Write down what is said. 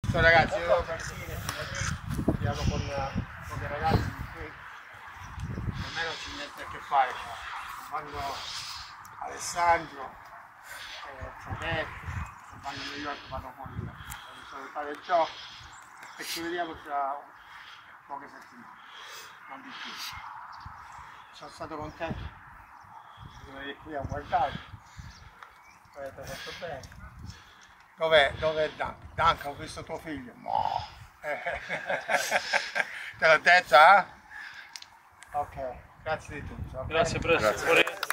Ciao ragazzi, io devo partire, andiamo con i ragazzi di qui, per me non c'è niente a che fare qua. Quando Alessandro, Zanetti, vanno a New York, vado con io. Voglio salutare Gio e ci vediamo tra poche settimane, non di più. Sono stato contento di venire qui a guardare, avete fatto bene. Dov'è Duncan? Duncan, ho visto tuo figlio? No! Te l'ho detto, eh? Ok, grazie di tutto. Okay? Grazie, grazie.